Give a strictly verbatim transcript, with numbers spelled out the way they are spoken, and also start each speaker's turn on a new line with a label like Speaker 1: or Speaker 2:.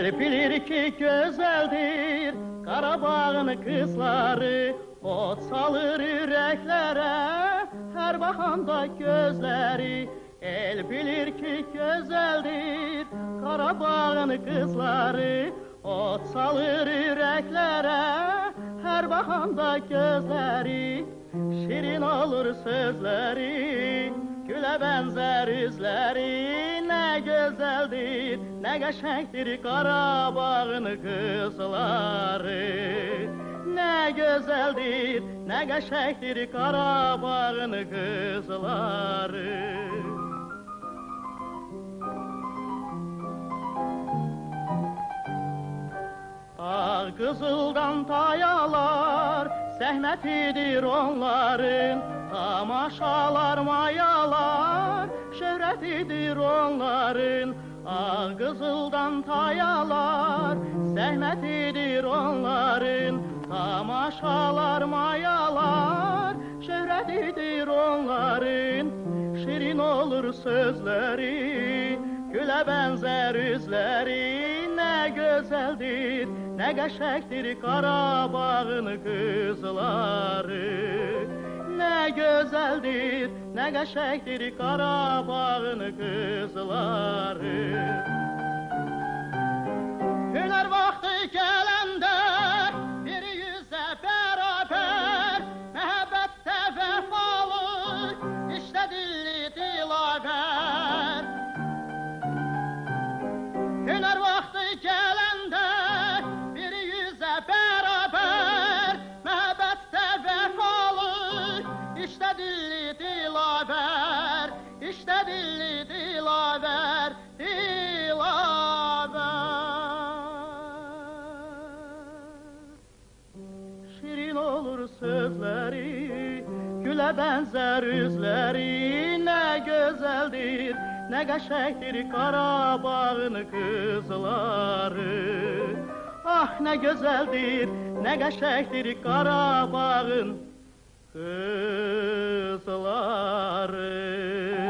Speaker 1: El bilir ki güzeldir Qarabağın kızları, ot salır yüreklere, her bakanda gözleri. El bilir ki güzeldir Qarabağın kızları, ot salır yüreklere, her bakanda gözleri. Şirin olur sözleri, güle benzer yüzleri. Ne güzeldir, ne qəşəngdir Qarabağın kızları. Ne güzeldir, ne qəşəngdir Qarabağın kızları. Ağ qızıldan tayalar, zəhmətidir onların. Tamaşalar, mayalar, şöhrətidir onların. Ağ qızıldan tayalar, zəhmətidir onların. Tamaşalar, mayalar, şöhrətidir onların. Şirin olur sözleri, güle benzer yüzleri. Ne güzeldir, ne qəşəngdir Qarabağın kızları. Ne güzeldir, ne qəşəngdir Qarabağın kızları. Hünər vaxtı gələndə bir yüzə bərabər, məhəbbətdə vəfalı, işdə dilli dilavər. Hünər vaxtı gələndə bir yüzə bərabər, məhəbbətdə vəfalı, işdə dilli dilavər, işdə dilli dilavər, dilavər. Şirin olur sözleri, güle benzer yüzleri. Ne güzeldir, ne qəşəngdir Qarabağın kızları. Ah ne güzeldir, ne qəşəngdir Qarabağın kızları.